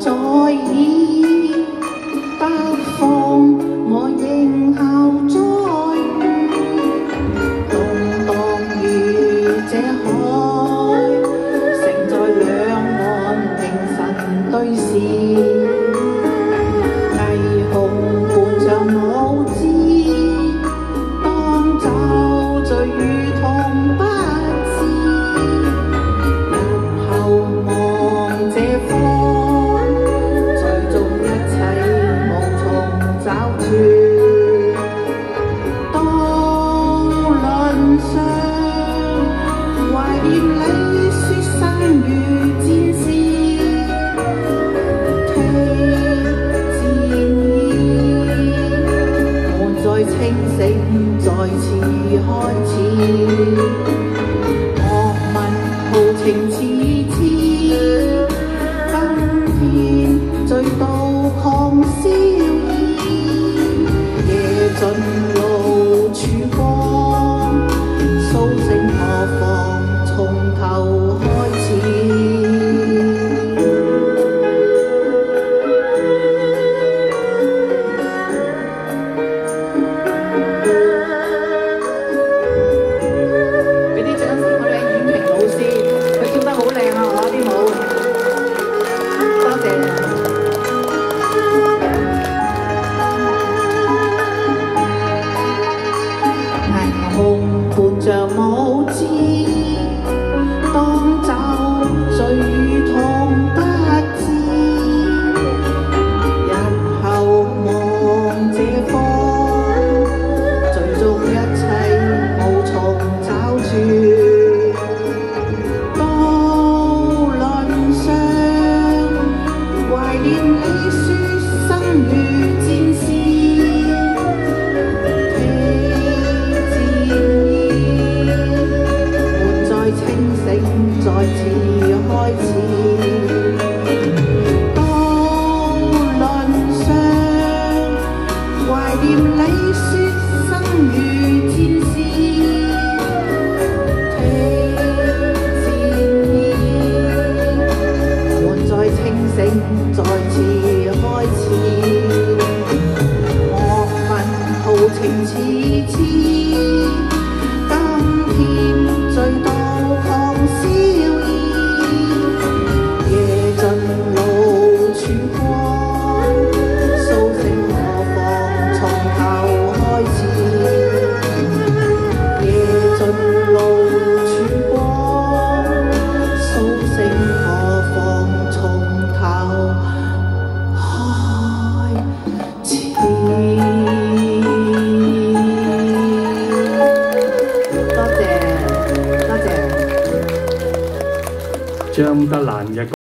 在意得放，我應效栽於動盪如這海，盛在兩岸凝神對視。霓虹伴着舞姿，當酒醉與痛不知。日後望這方，最終一切無從找住。渡輪上，懷念你說生如戰士。清醒再次開始，樂文豪情似痴，今天醉到狂燒衣，夜盡露曙光，蘇醒何妨從頭開始。伴着舞姿，當酒醉與痛不知。日後望這方，最終一切無從找住。渡輪上，懷念你說生如戰士。再次開始，渡輪上，懷念你說生如戰士。聽戰意，悶再清醒，再次開始。樂文豪情似痴，今天醉到狂燒。 張德蘭嘅